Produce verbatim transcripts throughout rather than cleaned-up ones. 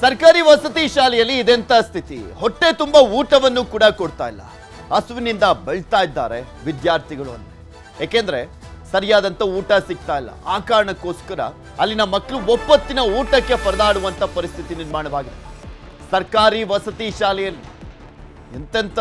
ಸರ್ಕಾರಿ ವಸತಿ ಶಾಲೆಯಲ್ಲಿ ಇದೆಂತ ಸ್ಥಿತಿ. ಹೊಟ್ಟೆ ತುಂಬಾ ಊಟವನ್ನು ಕೂಡ ಕೊಡ್ತಾ ಇಲ್ಲ. ಹಸುವಿನಿಂದ ಬೆಳ್ತಾ ಇದ್ದಾರೆ ವಿದ್ಯಾರ್ಥಿಗಳು ಅಂತ. ಏಕೆಂದ್ರೆ ಸರಿಯಾದಂತ ಊಟ ಸಿಗ್ತಾ ಇಲ್ಲ. ಆ ಕಾರಣಕ್ಕೋಸ್ಕರ ಅಲ್ಲಿನ ಮಕ್ಕಳು ಒಪ್ಪತ್ತಿನ ಊಟಕ್ಕೆ ಪರದಾಡುವಂತ ಪರಿಸ್ಥಿತಿ ನಿರ್ಮಾಣವಾಗಿದೆ. ಸರ್ಕಾರಿ ವಸತಿ ಶಾಲೆಯಲ್ಲಿ ಎಂತೆಂತ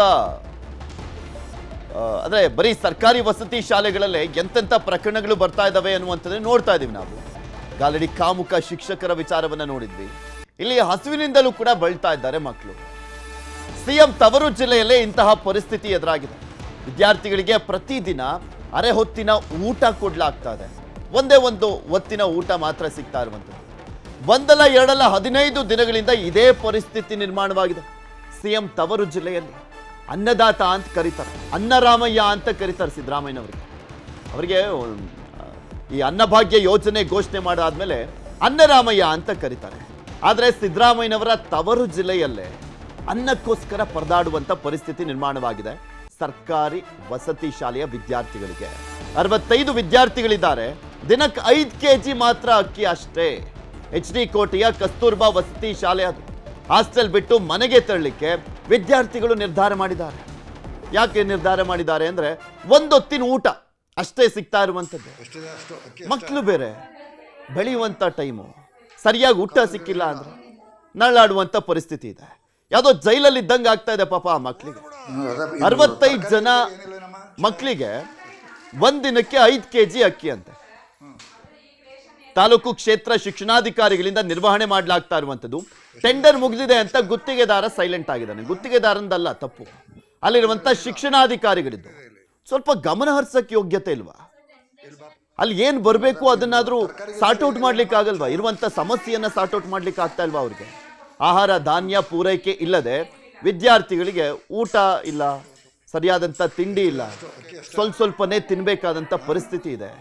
ಅಂದ್ರೆ ಬರೀ ಸರ್ಕಾರಿ ವಸತಿ ಶಾಲೆಗಳಲ್ಲೇ ಎಂತೆಂತ ಪ್ರಕರಣಗಳು ಬರ್ತಾ ಇದ್ದಾವೆ ಅನ್ನುವಂಥದ್ದನ್ನು ನೋಡ್ತಾ ಇದೀವಿ ನಾವು. ಆಲ್ರೆಡಿ ಕಾಮುಕ ಶಿಕ್ಷಕರ ವಿಚಾರವನ್ನ ನೋಡಿದ್ವಿ. ಇಲ್ಲಿ ಹಸುವಿನಿಂದಲೂ ಕೂಡ ಬೆಳ್ತಾ ಇದ್ದಾರೆ ಮಕ್ಕಳು. ಸಿಎಂ ತವರು ಜಿಲ್ಲೆಯಲ್ಲೇ ಇಂತಹ ಪರಿಸ್ಥಿತಿ ಎದುರಾಗಿದೆ. ವಿದ್ಯಾರ್ಥಿಗಳಿಗೆ ಪ್ರತಿದಿನ ಅರೆ ಹೊತ್ತಿನ ಊಟ ಕೊಡ್ಲಾಗ್ತಾ ಇದೆ. ಒಂದೇ ಒಂದು ಹೊತ್ತಿನ ಊಟ ಮಾತ್ರ ಸಿಗ್ತಾ ಇರುವಂಥದ್ದು. ಒಂದಲ್ಲ ಎರಡಲ್ಲ ಹದಿನೈದು ದಿನಗಳಿಂದ ಇದೇ ಪರಿಸ್ಥಿತಿ ನಿರ್ಮಾಣವಾಗಿದೆ. ಸಿಎಂ ತವರು ಜಿಲ್ಲೆಯಲ್ಲಿ ಅನ್ನದಾತ ಅಂತ ಕರೀತಾರೆ, ಅನ್ನರಾಮಯ್ಯ ಅಂತ ಕರೀತಾರೆ ಸಿದ್ದರಾಮಯ್ಯನವರಿಗೆ. ಅವರಿಗೆ ಈ ಅನ್ನಭಾಗ್ಯ ಯೋಜನೆ ಘೋಷಣೆ ಮಾಡಾದ್ಮೇಲೆ ಅನ್ನರಾಮಯ್ಯ ಅಂತ ಕರೀತಾರೆ. ಆದರೆ ಸಿದ್ದರಾಮಯ್ಯನವರ ತವರು ಜಿಲ್ಲೆಯಲ್ಲೇ ಅನ್ನಕ್ಕೋಸ್ಕರ ಪರದಾಡುವಂತ ಪರಿಸ್ಥಿತಿ ನಿರ್ಮಾಣವಾಗಿದೆ ಸರ್ಕಾರಿ ವಸತಿ ಶಾಲೆಯ ವಿದ್ಯಾರ್ಥಿಗಳಿಗೆ. ಅರವತ್ತೈದು ವಿದ್ಯಾರ್ಥಿಗಳಿದ್ದಾರೆ. ದಿನಕ್ಕೆ ಐದು ಕೆಜಿ ಮಾತ್ರ ಅಕ್ಕಿ ಅಷ್ಟೇ. ಎಚ್ ಡಿ ಕೋಟೆಯ ಕಸ್ತೂರ್ಬಾ ವಸತಿ ಶಾಲೆ ಅದು. ಹಾಸ್ಟೆಲ್ ಬಿಟ್ಟು ಮನೆಗೆ ತೆರಳಿಕ್ಕೆ ವಿದ್ಯಾರ್ಥಿಗಳು ನಿರ್ಧಾರ ಮಾಡಿದ್ದಾರೆ. ಯಾಕೆ ನಿರ್ಧಾರ ಮಾಡಿದ್ದಾರೆ ಅಂದ್ರೆ ಒಂದೊತ್ತಿನ ಊಟ ಅಷ್ಟೇ ಸಿಗ್ತಾ ಇರುವಂಥದ್ದು. ಮಕ್ಕಳು ಬೇರೆ ಬೆಳೆಯುವಂಥ ಟೈಮು, ಸರಿಯಾಗಿ ಊಟ ಸಿಕ್ಕಿಲ್ಲ ಅಂದ್ರೆ ನರಳಾಡುವಂಥ ಪರಿಸ್ಥಿತಿ ಇದೆ. ಯಾವುದೋ ಜೈಲಲ್ಲಿ ಇದ್ದಂಗೆ ಆಗ್ತಾ ಇದೆ ಪಾಪ ಆ ಮಕ್ಕಳಿಗೆ. ಅರವತ್ತೈದು ಜನ ಮಕ್ಕಳಿಗೆ ಒಂದಿನಕ್ಕೆ ಐದು ಕೆ ಜಿ ಅಕ್ಕಿ ಅಂತೆ. ತಾಲೂಕು ಕ್ಷೇತ್ರ ಶಿಕ್ಷಣಾಧಿಕಾರಿಗಳಿಂದ ನಿರ್ವಹಣೆ ಮಾಡಲಾಗ್ತಾ ಇರುವಂಥದ್ದು. ಟೆಂಡರ್ ಮುಗಿದಿದೆ ಅಂತ ಗುತ್ತಿಗೆದಾರ ಸೈಲೆಂಟ್ ಆಗಿದ್ದಾನೆ. ಗುತ್ತಿಗೆದಾರನದಲ್ಲ ತಪ್ಪು, ಅಲ್ಲಿರುವಂಥ ಶಿಕ್ಷಣಾಧಿಕಾರಿಗಳಿದ್ದು. ಸ್ವಲ್ಪ ಗಮನ ಹರಿಸಕ್ಕೆ ಯೋಗ್ಯತೆ ಇಲ್ವಾ? ಅಲ್ಲಿ ಏನ್ ಬರಬೇಕು ಅದನ್ನಾದ್ರೂ ಸಾರ್ಟ್ ಔಟ್ ಮಾಡ್ಲಿಕ್ಕೆ ಆಗಲ್ವಾ? ಇರುವಂತ ಸಮಸ್ಯೆಯನ್ನ ಸಾರ್ಟ್ ಔಟ್ ಮಾಡ್ಲಿಕ್ಕೆ ಆಗ್ತಾ ಇಲ್ವಾ ಅವ್ರಿಗೆ? ಆಹಾರ ಧಾನ್ಯ ಪೂರೈಕೆ ಇಲ್ಲದೆ ವಿದ್ಯಾರ್ಥಿಗಳಿಗೆ ಊಟ ಇಲ್ಲ, ಸರಿಯಾದಂತ ತಿಂಡಿ ಇಲ್ಲ, ಸ್ವಲ್ಪ ಸ್ವಲ್ಪನೇ ತಿನ್ಬೇಕಾದಂತ ಪರಿಸ್ಥಿತಿ ಇದೆ.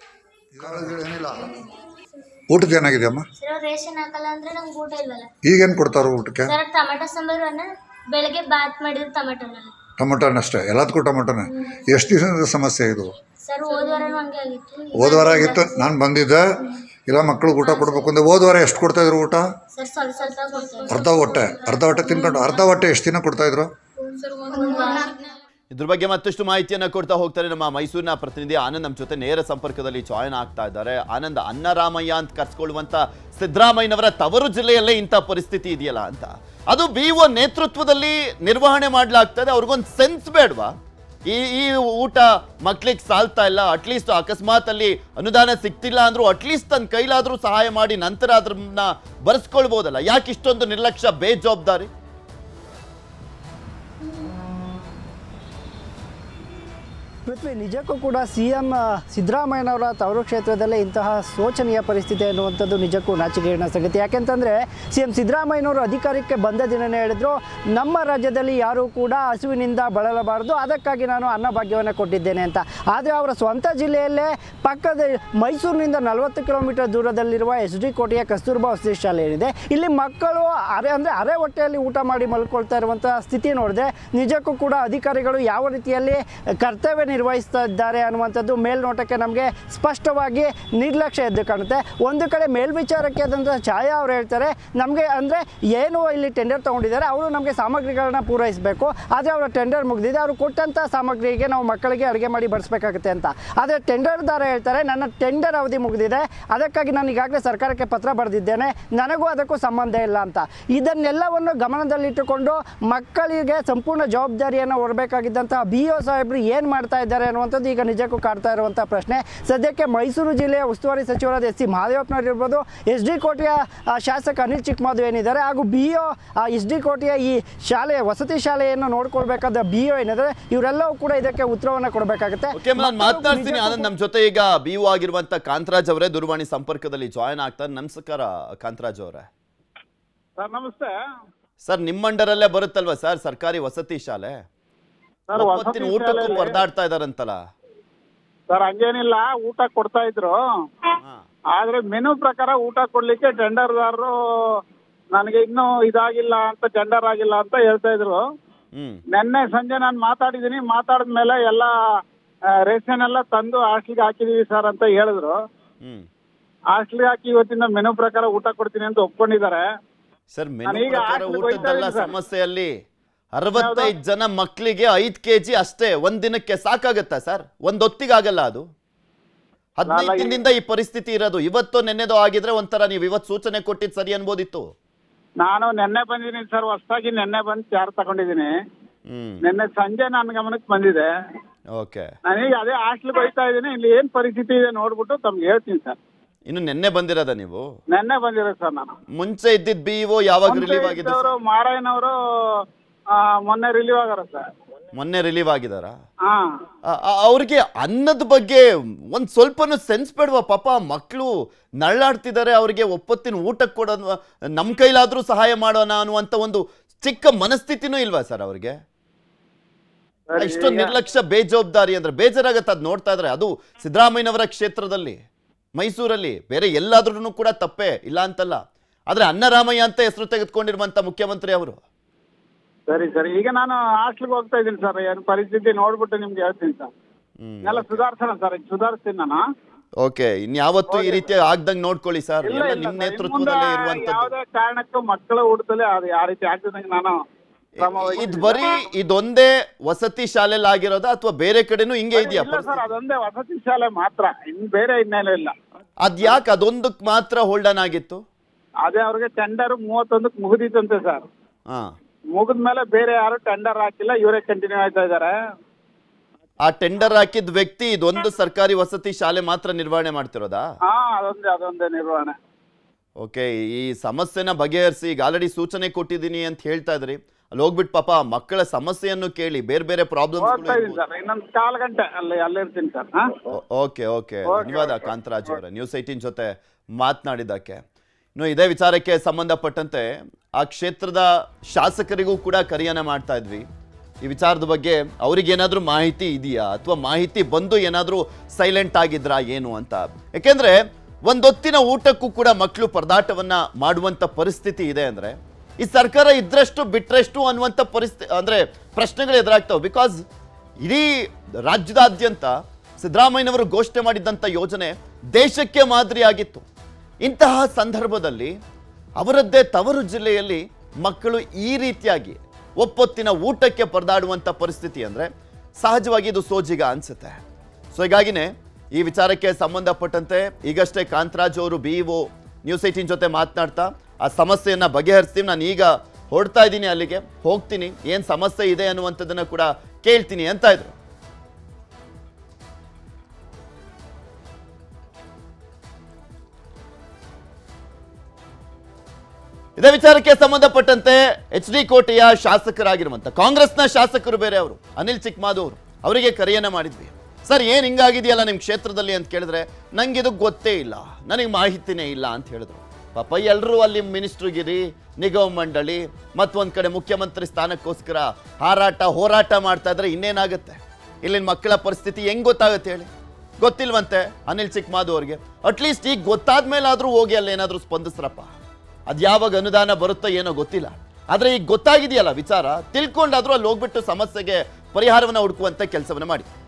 ಊಟಕ್ಕೆ ಏನಾಗಿದೆ ಅಮ್ಮ? ರೇಷನ್ ಹಾಕಲ್ಲ ಅಂದ್ರೆ ನಮ್ಗೆ ಊಟ ಇಲ್ವಲ್ಲ. ಈಗೇನು ಕೊಡ್ತಾರೋ ಊಟಕ್ಕೆ? ಸರ್ ಟೊಮೆಟೊ ಸಾಂಬಾರು ಅನ್ನ, ಬೆಳಗ್ಗೆ ಬಾತ್ ಮಾಡಿದ್ರೆ ಟೊಮೆಟೊನ ಟೊಮೆಟೊನ ಅಷ್ಟೇ, ಎಲ್ಲದಕ್ಕೂ ಟೊಮೆಟೊನ. ಎಷ್ಟು ದಿವಸದ ಸಮಸ್ಯೆ ಇದು? ಸರ್ ಹೋದ್ವಾರನೂ ಹಂಗೆ ಆಗಿತ್ತು. ಹೋದ್ವಾರ ಆಗಿತ್ತು, ನಾನು ಬಂದಿದ್ದೆ. ಇಲ್ಲ ಮಕ್ಕಳು ಊಟ ಕೊಡ್ಬೇಕು ಅಂದ್ರೆ ಹೋದ್ವಾರ ಎಷ್ಟು ಕೊಡ್ತಾ ಇದ್ರು ಊಟ? ಸರ್ ಸ್ವಲ್ಪ ಸ್ವಲ್ಪ ಕೊಡ್ತಾರೆ. ಅರ್ಧ ಹೊಟ್ಟೆ ಅರ್ಧ ಹೊಟ್ಟೆ ತಿನ್ಕೊಂಡು ಅರ್ಧ ಹೊಟ್ಟೆ ಎಷ್ಟು ದಿನ ಕೊಡ್ತಾ ಇದ್ರು? ಇದ್ರ ಬಗ್ಗೆ ಮತ್ತಷ್ಟು ಮಾಹಿತಿಯನ್ನ ಕೊಡ್ತಾ ಹೋಗ್ತಾರೆ ನಮ್ಮ ಮೈಸೂರಿನ ಪ್ರತಿನಿಧಿ ಆನಂದ್. ನಮ್ಮ ಜೊತೆ ನೇರ ಸಂಪರ್ಕದಲ್ಲಿ ಜಾಯಿನ್ ಆಗ್ತಾ ಇದ್ದಾರೆ. ಆನಂದ್, ಅನ್ನರಾಮಯ್ಯ ಅಂತ ಕರ್ಸ್ಕೊಳ್ಳುವಂತ ಸಿದ್ದರಾಮಯ್ಯನವರ ತವರು ಜಿಲ್ಲೆಯಲ್ಲೇ ಇಂಥ ಪರಿಸ್ಥಿತಿ ಇದೆಯಲ್ಲ ಅಂತ, ಅದು ಬಿ ಒ ನೇತೃತ್ವದಲ್ಲಿ ನಿರ್ವಹಣೆ ಮಾಡ್ಲಾಗ್ತಾ ಇದೆ. ಅವ್ರಿಗೊಂದು ಸೆನ್ಸ್ ಬೇಡವಾ? ಈ ಈ ಊಟ ಮಕ್ಳಿಗೆ ಸಾಲ್ತಾ ಇಲ್ಲ, ಅಟ್ಲೀಸ್ಟ್ ಅಕಸ್ಮಾತ್ ಅಲ್ಲಿ ಅನುದಾನ ಸಿಗ್ತಿಲ್ಲ ಅಂದ್ರೂ ಅಟ್ಲೀಸ್ಟ್ ತನ್ನ ಕೈಲಾದ್ರೂ ಸಹಾಯ ಮಾಡಿ ನಂತರ ಅದನ್ನ ಬರೆಸ್ಕೊಳ್ಬೋದಲ್ಲ. ಯಾಕೆ ಇಷ್ಟೊಂದು ನಿರ್ಲಕ್ಷ್ಯ, ಬೇಜವಾಬ್ದಾರಿ? ಪೃಥ್ವಿ, ನಿಜಕ್ಕೂ ಕೂಡ ಸಿ ಎಂ ಸಿದ್ದರಾಮಯ್ಯನವರ ತವರು ಕ್ಷೇತ್ರದಲ್ಲೇ ಇಂತಹ ಶೋಚನೀಯ ಪರಿಸ್ಥಿತಿ ಅನ್ನುವಂಥದ್ದು ನಿಜಕ್ಕೂ ನಾಚಿಕೆಗೇಡಿನ ಸಂಗತಿ. ಯಾಕೆಂತಂದರೆ ಸಿ ಎಂ ಸಿದ್ದರಾಮಯ್ಯನವರು ಅಧಿಕಾರಕ್ಕೆ ಬಂದ ದಿನವೇ ಹೇಳಿದ್ರು, ನಮ್ಮ ರಾಜ್ಯದಲ್ಲಿ ಯಾರೂ ಕೂಡ ಹಸುವಿನಿಂದ ಬಳಲಬಾರದು, ಅದಕ್ಕಾಗಿ ನಾನು ಅನ್ನಭಾಗ್ಯವನ್ನು ಕೊಟ್ಟಿದ್ದೇನೆ ಅಂತ. ಆದರೆ ಅವರ ಸ್ವಂತ ಜಿಲ್ಲೆಯಲ್ಲೇ ಪಕ್ಕದ ಮೈಸೂರಿನಿಂದ ನಲವತ್ತು ಕಿಲೋಮೀಟರ್ ದೂರದಲ್ಲಿರುವ ಎಸ್ ಡಿ ಕೋಟೆಯ ಕಸ್ತೂರ್ಬಾ ವಸತಿ ಶಾಲೆ ಏನಿದೆ, ಇಲ್ಲಿ ಮಕ್ಕಳು ಅರೆ ಅಂದರೆ ಅರೆ ಹೊಟ್ಟೆಯಲ್ಲಿ ಊಟ ಮಾಡಿ ಮಲ್ಕೊಳ್ತಾ ಇರುವಂಥ ಸ್ಥಿತಿ ನೋಡಿದ್ರೆ ನಿಜಕ್ಕೂ ಕೂಡ ಅಧಿಕಾರಿಗಳು ಯಾವ ರೀತಿಯಲ್ಲಿ ಕರ್ತವ್ಯ ನಿರ್ವಹಿಸ್ತಾ ಇದ್ದಾರೆ ಅನ್ನುವಂಥದ್ದು ಮೇಲ್ನೋಟಕ್ಕೆ ನಮಗೆ ಸ್ಪಷ್ಟವಾಗಿ ನಿರ್ಲಕ್ಷ್ಯ ಎದ್ದು ಕಾಣುತ್ತೆ. ಒಂದು ಕಡೆ ಮೇಲ್ವಿಚಾರಕ್ಕೆ ಆದಂಥ ಛಾಯಾ ಅವರು ಹೇಳ್ತಾರೆ, ನಮಗೆ ಅಂದರೆ ಏನು ಇಲ್ಲಿ ಟೆಂಡರ್ ತೊಗೊಂಡಿದ್ದಾರೆ ಅವರು ನಮಗೆ ಸಾಮಗ್ರಿಗಳನ್ನ ಪೂರೈಸಬೇಕು, ಆದರೆ ಅವರ ಟೆಂಡರ್ ಮುಗಿದಿದೆ, ಅವರು ಕೊಟ್ಟಂಥ ಸಾಮಗ್ರಿಗೆ ನಾವು ಮಕ್ಕಳಿಗೆ ಅಡುಗೆ ಮಾಡಿ ಬಡಿಸ್ಬೇಕಾಗುತ್ತೆ ಅಂತ. ಆದರೆ ಟೆಂಡರ್ದಾರ ಹೇಳ್ತಾರೆ, ನನ್ನ ಟೆಂಡರ್ ಅವಧಿ ಮುಗಿದಿದೆ, ಅದಕ್ಕಾಗಿ ನಾನು ಈಗಾಗಲೇ ಸರ್ಕಾರಕ್ಕೆ ಪತ್ರ ಬರೆದಿದ್ದೇನೆ, ನನಗೂ ಅದಕ್ಕೂ ಸಂಬಂಧ ಇಲ್ಲ ಅಂತ. ಇದನ್ನೆಲ್ಲವನ್ನು ಗಮನದಲ್ಲಿಟ್ಟುಕೊಂಡು ಮಕ್ಕಳಿಗೆ ಸಂಪೂರ್ಣ ಜವಾಬ್ದಾರಿಯನ್ನು ಹೊರಬೇಕಾಗಿದ್ದಂತಹ ಬಿ ಒ ಸಾಹೇಬರು ಏನು ಮಾಡ್ತಾ ಇದ್ದಾರೆ ಅನ್ನುವಂಥದ್ದು ಈಗ ನಿಜಕ್ಕೂ ಕಾಡ್ತಾ ಇರುವಂಥ ಪ್ರಶ್ನೆ. ಸದ್ಯಕ್ಕೆ ಮೈಸೂರು ಜಿಲ್ಲೆಯ ಉಸ್ತುವಾರಿ ಸಚಿವರಾದ ಎಸ್ ಸಿ ಮಹದೇವಪ್ಪನವರು ಇರ್ಬೋದು, ಎಸ್ ಡಿ ಕೋಟೆಯ ಶಾಸಕ ಅನಿಲ್ ಚಿಕ್ಕಮಾದು ಏನಿದ್ದಾರೆ, ಹಾಗೂ ಬಿ ಒ ಎಸ್ ಡಿ ಕೋಟೆಯ ಈ ಶಾಲೆ ವಸತಿ ಶಾಲೆಯನ್ನು ನೋಡ್ಕೊಳ್ಬೇಕಾದ ಬಿ ಒ ಏನಿದ್ದಾರೆ, ಇವರೆಲ್ಲವೂ ಕೂಡ ಇದಕ್ಕೆ ಉತ್ತರವನ್ನು ಕೊಡಬೇಕಾಗುತ್ತೆ. ಮಾತನಾಡ್ತೀನಿ ಆನಂದ್. ನಮ್ಮ ಜೊತೆ ಈಗ ಬಿ ಒ ಆಗಿರುವಂತ ಕಾಂತರಾಜ್ ಅವರೇ ದೂರವಾಣಿ ಸಂಪರ್ಕದಲ್ಲಿ ಜಾಯಿನ್ ಆಗ್ತಾರೆ. ನಮಸ್ಕಾರ ಕಾಂತರಾಜ್ ಅವರೇ. ಸರ್ ನಮಸ್ತೆ ಸರ್, ನಿಮ್ಮ ಅಂಡರಲ್ಲೇ ಬರುತ್ತಲ್ವಾ ಸರ್ ಸರ್ಕಾರಿ ವಸತಿ ಶಾಲೆ? ಊಟಕ್ಕೂ ಪರದಾಡ್ತಾ ಇದಾರಂತಲ್ಲ ಸರ್? ಹಂಗೇನಿಲ್ಲ, ಊಟ ಕೊಡ್ತಾ ಇದ್ರು. ಆದ್ರೆ ಮೆನು ಪ್ರಕಾರ ಊಟ ಕೊಡ್ಲಿಕ್ಕೆ ಟೆಂಡರ್ದಾರರು ನನಗೆ ಇನ್ನೂ ಇದಾಗಿಲ್ಲ ಅಂತ, ಟೆಂಡರ್ ಆಗಿಲ್ಲ ಅಂತ ಹೇಳ್ತಾ ಇದ್ರು. ನಿನ್ನೆ ಸಂಜೆ ನಾನು ಮಾತಾಡಿದೀನಿ. ಮಾತಾಡಿದ್ಮೇಲೆ ಎಲ್ಲ ರೇಷನ್ ಎಲ್ಲ ತಂದು ಹಾಸ್ಟೆಲ್ಗೆ ಹಾಕಿದೀವಿ ಸರ್ ಅಂತ ಹೇಳಿದ್ರು. ಹಾಸ್ಟೆಲ್ಗೆ ಹಾಕಿ ಇವತ್ತಿಂದ ಮೆನು ಪ್ರಕಾರ ಊಟ ಕೊಡ್ತೀನಿ ಅಂತ ಒಪ್ಕೊಂಡಿದ್ದಾರೆ. ಸರ್ ಮೆನು ನಾನೀಗ ಪ್ರಕಾರ ಹಾಸ್ಟೆಲ್ಗೆ ಊಟದ್ದಲ್ಲ ಹೋಗ್ತಾ ಇದ್ದೀನಿ ಸರ್. ಸಮಸ್ಯೆಯಲ್ಲಿ ಅರವತ್ತೈದು ಜನ ಮಕ್ಕಳಿಗೆ ಐದು ಕೆಜಿ ಅಷ್ಟೇ ಒಂದ್ ದಿನಕ್ಕೆ ಸಾಕಾಗತ್ತಾ ಸರ್? ಒಂದ್ ಹೊತ್ತಿಗಾಗಲ್ಲ ಅದು. ಹದಿನೈದು ದಿನದಿಂದ ಈ ಪರಿಸ್ಥಿತಿ ಇರೋದು. ಇವತ್ತು ನೆನ್ನೆದೋ ಆಗಿದ್ರೆ ಒಂಥರ ನೀವು ಇವತ್ತು ಸೂಚನೆ ಕೊಟ್ಟಿದ್ದು ಸರಿ ಅನ್ಬೋದಿತ್ತು. ನಾನು ನೆನ್ನೆ ಬಂದಿದ್ದೀನಿ ಸರ್, ಹೊಸದಾಗಿ ನೆನ್ನೆ ಬಂದು ಚಾರ್ ತಗೊಂಡಿದ್ದೀನಿ. ಹ್ಮ್ ನಿನ್ನೆ ಸಂಜೆ ನನ್ನ ಗಮನಕ್ಕೆ ಬಂದಿದೆ. ಓಕೆ, ನಾನೀಗ ಅದೇ ಹಾಸ್ಟೆಲ್ಗೆ ಹೋಗ್ತಾ ಇದ್ದೀನಿ. ಇಲ್ಲಿ ಏನ್ ಪರಿಸ್ಥಿತಿ ಇದೆ ನೋಡ್ಬಿಟ್ಟು ತಮ್ಗೆ ಹೇಳ್ತೀನಿ ಸರ್. ಇನ್ನು ನೆನ್ನೆ ಬಂದಿರೋದ ನೀವು? ನೆನ್ನೆ ಬಂದಿರೋ ಸರ್ ನಾನು. ಮುಂಚೆ ಇದ್ದಿದ್ ಬಿ ಇಒ ಯಾವಾಗ ರಿಲೀವ್ ಆಗಿದೆ ಸರ್? ಮಾರಾಯನವರು ಮೊನ್ನೆ ರಿಲೀವ್ ಆಗಾರ ಸರ್. ಮೊನ್ನೆ ರಿಲೀವ್ ಆಗಿದಾರ? ಹಾ, ಅವ್ರಿಗೆ ಅನ್ನದ ಬಗ್ಗೆ ಒಂದ್ ಸ್ವಲ್ಪನೂ ಸೆನ್ಸ್ ಬೇಡವಾ? ಪಾಪ ಮಕ್ಕಳು ನಳ್ಳಾಡ್ತಿದ್ದಾರೆ, ಅವ್ರಿಗೆ ಒಪ್ಪತ್ತಿನ ಊಟಕ್ಕೆ ಕೊಡೋದು, ನಮ್ ಕೈಲಾದ್ರೂ ಸಹಾಯ ಮಾಡೋಣ ಅನ್ನುವಂತ ಒಂದು ಚಿಕ್ಕ ಮನಸ್ಥಿತಿನೂ ಇಲ್ವಾ ಸರ್ ಅವ್ರಿಗೆ? ಇಷ್ಟೊಂದು ನಿರ್ಲಕ್ಷ್ಯ, ಬೇಜವಾಬ್ದಾರಿ ಅಂದ್ರೆ ಬೇಜಾರಾಗತ್ತೆ ಅದ್ ನೋಡ್ತಾ ಇದ್ರೆ. ಅದು ಸಿದ್ದರಾಮಯ್ಯನವರ ಕ್ಷೇತ್ರದಲ್ಲಿ, ಮೈಸೂರಲ್ಲಿ, ಬೇರೆ ಎಲ್ಲಾದ್ರೂ ಕೂಡ ತಪ್ಪೇ ಇಲ್ಲ ಅಂತಲ್ಲ. ಆದ್ರೆ ಅನ್ನರಾಮಯ್ಯ ಅಂತ ಹೆಸರು ತೆಗೆದುಕೊಂಡಿರುವಂತ ಮುಖ್ಯಮಂತ್ರಿ ಅವರು. ಸರಿ ಸರಿ, ಈಗ ನಾನು ಹಾಸ್ಟೆಲ್ಗೆ ಹೋಗ್ತಾ ಇದ್ದೀನಿ ಸರ್. ಏನ್ ಪರಿಸ್ಥಿತಿ ನೋಡ್ಬಿಟ್ಟು ನಿಮ್ಗೆ ಹೇಳ್ತೀನಿ ಸರ್. ಎಲ್ಲ ಸುಧಾರಿಸೋಣ ಸರ್, ಈಗ ಸುಧಾರಿಸ್ತೀನಿ ನಾನು. ಓಕೆ, ಇನ್ಯಾವತ್ತು ಈ ರೀತಿ ಆಗ್ದಂಗ್ ನೋಡ್ಕೊಳ್ಳಿ ಸರ್. ಇಲ್ಲ ಎಲ್ಲ ಇಲ್ಲ ನಿಮ್ ಸರ್, ನೇತೃತ್ವದಲ್ಲೇ ಇನ್ಮುಂದೆ ಇರುವಂತದ್ದು. ಯಾವುದೇ ಕಾರಣಕ್ಕೂ ಮಕ್ಕಳ ಊಟದಲ್ಲಿ ಅದು ಯಾವ ರೀತಿ ಆಗ್ತದಂಗೆ ನಾನು ಕ್ರಮ ಇದು ವಹಿಸ್ತೀನಿ. ಬರೀ ಇದೊಂದೇ ವಸತಿ ಶಾಲೆಯಲ್ಲಿ ಆಗಿರೋದ ಅಥವಾ ಬೇರೆ ಕಡೆನೂ ಹಿಂಗೆ ಇದೆಯಾ ಇಲ್ಲ ಸರ್, ಪರಿಸ್ಥಿತಿ? ಅದೊಂದೇ ವಸತಿ ಶಾಲೆ ಮಾತ್ರ, ಇನ್ ಬೇರೆ ಇನ್ನೇನು ಇಲ್ಲ. ಅದ್ಯಾಕೆ ಅದೊಂದಕ್ಕೆ ಮಾತ್ರ ಹೋಲ್ಡ್ ಆನ್ ಆಗಿತ್ತು? ಅದೇ ಅವ್ರಿಗೆ ಟೆಂಡರ್ ಮೂವತ್ತೊಂದಕ್ಕೆ ಮುಗಿದಿತ್ತಂತೆ ಸರ್. ಹಾ, ಮುಗಿದ್ಮೇಲೆ ಬೇರೆ ಯಾರು ಟೆಂಡರ್ ಹಾಕಿಲ್ಲ, ಇವರೇ ಕಂಟಿನ್ಯೂ ಆಯ್ತಾ ಇದಾರೆ. ಆ ಟೆಂಡರ್ ಹಾಕಿದ ವ್ಯಕ್ತಿ ಇದೊಂದು ಸರ್ಕಾರಿ ವಸತಿ ಶಾಲೆ ಮಾತ್ರ ನಿರ್ವಹಣೆ ಮಾಡ್ತಿರೋದಾ? ಹಾ, ಅದೊಂದೇ ಅದೊಂದೇ ನಿರ್ವಹಣೆ. ಓಕೆ, ಈ ಸಮಸ್ಯೆನ ಬಗೆಹರಿಸಿ ಈಗ ಆಲ್ರೆಡಿ ಸೂಚನೆ ಕೊಟ್ಟಿದ್ದೀನಿ ಅಂತ ಹೇಳ್ತಾ ಇದ್ರಿ. ಅಲ್ಲಿ ಹೋಗ್ಬಿಟ್ಟು ಪಾಪ ಮಕ್ಕಳ ಸಮಸ್ಯೆಯನ್ನು ಕೇಳಿ, ಬೇರೆ ಬೇರೆ ಹೋಗ್ತಾ ಇದೀನಿ ಪ್ರಾಬ್ಲಮ್ಸ್. ಸರ್, ಇನ್ನೊಂದು ಕಾಲು ಗಂಟೆ ಅಲ್ಲಿ ಅಲ್ಲಿರ್ತೀನಿ ಸರ್. ಓಕೆ ಓಕೆ, ಧನ್ಯವಾದ ಕಾಂತರಾಜ್ ಅವರ ನ್ಯೂಸ್ ಏಟೀನ್ ಜೊತೆ ಮಾತನಾಡಿದ್ದಕ್ಕೆ. ಇನ್ನು ಇದೇ ವಿಚಾರಕ್ಕೆ ಸಂಬಂಧಪಟ್ಟಂತೆ ಆ ಕ್ಷೇತ್ರದ ಶಾಸಕರಿಗೂ ಕೂಡ ಕರೆಯನ್ನ ಮಾಡ್ತಾ ಇದ್ವಿ. ಈ ವಿಚಾರದ ಬಗ್ಗೆ ಅವ್ರಿಗೇನಾದ್ರೂ ಮಾಹಿತಿ ಇದೆಯಾ, ಅಥವಾ ಮಾಹಿತಿ ಬಂದು ಏನಾದ್ರೂ ಸೈಲೆಂಟ್ ಆಗಿದ್ರಾ ಏನು ಅಂತ. ಯಾಕೆಂದ್ರೆ ಒಂದೊತ್ತಿನ ಊಟಕ್ಕೂ ಕೂಡ ಮಕ್ಕಳು ಪರದಾಟವನ್ನ ಮಾಡುವಂತ ಪರಿಸ್ಥಿತಿ ಇದೆ ಅಂದ್ರೆ ಈ ಸರ್ಕಾರ ಇದ್ರಷ್ಟು ಬಿಟ್ರಷ್ಟು ಅನ್ನುವಂಥ ಪರಿಸ್ಥಿತಿ ಅಂದ್ರೆ ಪ್ರಶ್ನೆಗಳು ಎದುರಾಗ್ತವೆ. ಬಿಕಾಸ್ ಇಡೀ ರಾಜ್ಯದಾದ್ಯಂತ ಸಿದ್ದರಾಮಯ್ಯನವರು ಘೋಷಣೆ ಮಾಡಿದ್ದಂಥ ಯೋಜನೆ ದೇಶಕ್ಕೆ ಮಾದರಿಯಾಗಿತ್ತು. ಇಂತಹ ಸಂದರ್ಭದಲ್ಲಿ ಅವರದ್ದೇ ತವರು ಜಿಲ್ಲೆಯಲ್ಲಿ ಮಕ್ಕಳು ಈ ರೀತಿಯಾಗಿ ಒಪ್ಪೊತ್ತಿನ ಊಟಕ್ಕೆ ಪರದಾಡುವಂಥ ಪರಿಸ್ಥಿತಿ ಅಂದರೆ ಸಹಜವಾಗಿ ಇದು ಸೋಜಿಗ ಅನಿಸುತ್ತೆ. ಸೊ ಹೀಗಾಗಿನೇ ಈ ವಿಚಾರಕ್ಕೆ ಸಂಬಂಧಪಟ್ಟಂತೆ ಈಗಷ್ಟೇ ಕಾಂತರಾಜ್ ಅವರು ಬಿ ಇಒ ನ್ಯೂಸ್ ಏಟೀನ್ ಜೊತೆ ಮಾತನಾಡ್ತಾ ಆ ಸಮಸ್ಯೆಯನ್ನು ಬಗೆಹರಿಸ್ತೀವಿ, ನಾನು ಈಗ ಹೊರಡ್ತಾ ಇದ್ದೀನಿ, ಅಲ್ಲಿಗೆ ಹೋಗ್ತೀನಿ, ಏನು ಸಮಸ್ಯೆ ಇದೆ ಅನ್ನುವಂಥದ್ದನ್ನು ಕೂಡ ಕೇಳ್ತೀನಿ ಅಂತ ಇದ್ರು. ಇದೇ ವಿಚಾರಕ್ಕೆ ಸಂಬಂಧಪಟ್ಟಂತೆ ಎಚ್ ಡಿ ಕೋಟೆಯ ಶಾಸಕರಾಗಿರುವಂತ ಕಾಂಗ್ರೆಸ್ನ ಶಾಸಕರು ಬೇರೆ ಅವರು ಅನಿಲ್ ಚಿಕ್ಮಾದು ಅವರು ಅವರಿಗೆ ಕರೆಯನ್ನ ಮಾಡಿದ್ವಿ. ಸರ್ ಏನ್ ಹಿಂಗಾಗಿದೆಯಲ್ಲ ನಿಮ್ಮ ಕ್ಷೇತ್ರದಲ್ಲಿ ಅಂತ ಕೇಳಿದ್ರೆ ನಂಗಿದು ಗೊತ್ತೇ ಇಲ್ಲ, ನನಗೆ ಮಾಹಿತಿನೇ ಇಲ್ಲ ಅಂತ ಹೇಳಿದ್ರು. ಪಾಪ ಎಲ್ಲರೂ ಅಲ್ಲಿ ಮಿನಿಸ್ಟ್ರಿಗಿರಿ, ನಿಗಮ ಮಂಡಳಿ ಮತ್ತೊಂದ್ ಕಡೆ ಮುಖ್ಯಮಂತ್ರಿ ಸ್ಥಾನಕ್ಕೋಸ್ಕರ ಹಾರಾಟ ಹೋರಾಟ ಮಾಡ್ತಾ ಇದ್ರೆ ಇನ್ನೇನಾಗುತ್ತೆ? ಇಲ್ಲಿನ ಮಕ್ಕಳ ಪರಿಸ್ಥಿತಿ ಹೆಂಗ್ ಗೊತ್ತಾಗುತ್ತೆ ಹೇಳಿ? ಗೊತ್ತಿಲ್ವಂತೆ ಅನಿಲ್ ಚಿಕ್ಮಾದು ಅವ್ರಿಗೆ. ಅಟ್ಲೀಸ್ಟ್ ಈಗ ಗೊತ್ತಾದ್ಮೇಲಾದ್ರೂ ಹೋಗಿ ಅಲ್ಲಿ ಏನಾದ್ರೂ ಸ್ಪಂದಿಸ್ರಪ್ಪ. ಅದು ಯಾವಾಗ ಅನುದಾನ ಬರುತ್ತೋ ಏನೋ ಗೊತ್ತಿಲ್ಲ, ಆದರೆ ಈಗ ಗೊತ್ತಾಗಿದೆಯಲ್ಲ ವಿಚಾರ, ತಿಳ್ಕೊಂಡಾದ್ರೂ ಅಲ್ಲಿ ಹೋಗ್ಬಿಟ್ಟು ಸಮಸ್ಯೆಗೆ ಪರಿಹಾರವನ್ನು ಹುಡುಕುವಂತ ಕೆಲಸವನ್ನ ಮಾಡಿ.